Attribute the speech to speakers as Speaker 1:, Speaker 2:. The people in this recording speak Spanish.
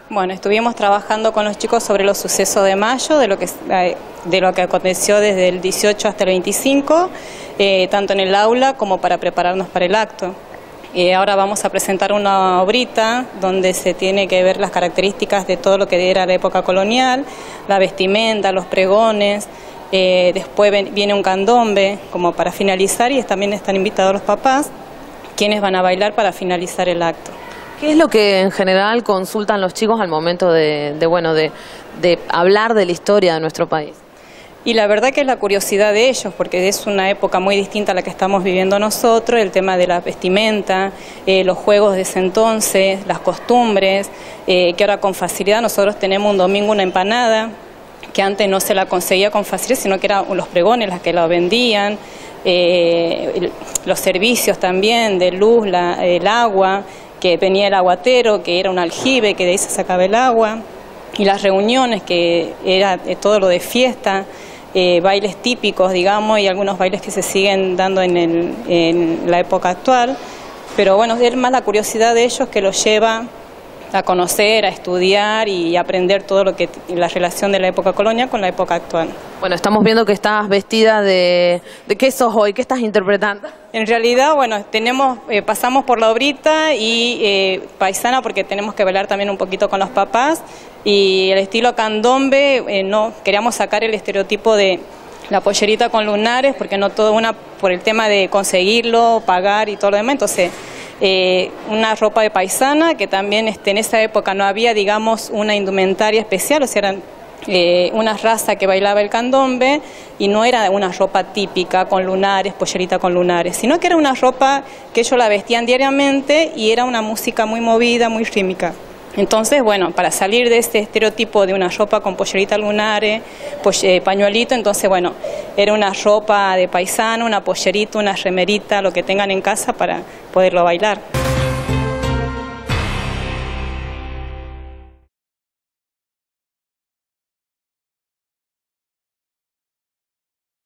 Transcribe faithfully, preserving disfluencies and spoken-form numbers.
Speaker 1: Bueno, estuvimos trabajando con los chicos sobre los sucesos de mayo, de lo que, de lo que aconteció desde el dieciocho hasta el veinticinco, eh, tanto en el aula como para prepararnos para el acto. Eh, ahora vamos a presentar una obrita donde se tiene que ver las características de todo lo que era la época colonial, la vestimenta, los pregones, eh, después ven, viene un candombe como para finalizar y también están invitados los papás, quienes van a bailar para finalizar el acto.
Speaker 2: ¿Qué es lo que en general consultan los chicos al momento de, de, bueno, de, de hablar de la historia de nuestro país?
Speaker 1: Y la verdad que es la curiosidad de ellos, porque es una época muy distinta a la que estamos viviendo nosotros, el tema de la vestimenta, eh, los juegos de ese entonces, las costumbres, eh, que ahora con facilidad nosotros tenemos un domingo una empanada, que antes no se la conseguía con facilidad, sino que eran los pregones las que la vendían, eh, el, los servicios también de luz, la, el agua, que venía el aguatero, que era un aljibe, que de ahí se sacaba el agua, y las reuniones, que era todo lo de fiesta, eh, bailes típicos, digamos, y algunos bailes que se siguen dando en, el, en la época actual, pero bueno, es más la curiosidad de ellos que los lleva a conocer, a estudiar y aprender todo lo que la relación de la época colonial con la época actual.
Speaker 2: Bueno, estamos viendo que estás vestida de... ¿De qué sos hoy? ¿Qué estás interpretando?
Speaker 1: En realidad, bueno, tenemos, eh, pasamos por la obrita y eh, paisana porque tenemos que bailar también un poquito con los papás, y el estilo candombe, eh, no, queríamos sacar el estereotipo de la pollerita con lunares, porque no todo una, por el tema de conseguirlo, pagar y todo lo demás, entonces... Eh, una ropa de paisana, que también este, en esa época no había, digamos, una indumentaria especial, o sea, eran eh, una raza que bailaba el candombe y no era una ropa típica con lunares, pollerita con lunares, sino que era una ropa que ellos la vestían diariamente y era una música muy movida, muy rítmica. Entonces, bueno, para salir de este estereotipo de una ropa con pollerita lunares, eh, pañuelito, entonces, bueno, era una ropa de paisano, una pollerita, una remerita, lo que tengan en casa para poderlo bailar.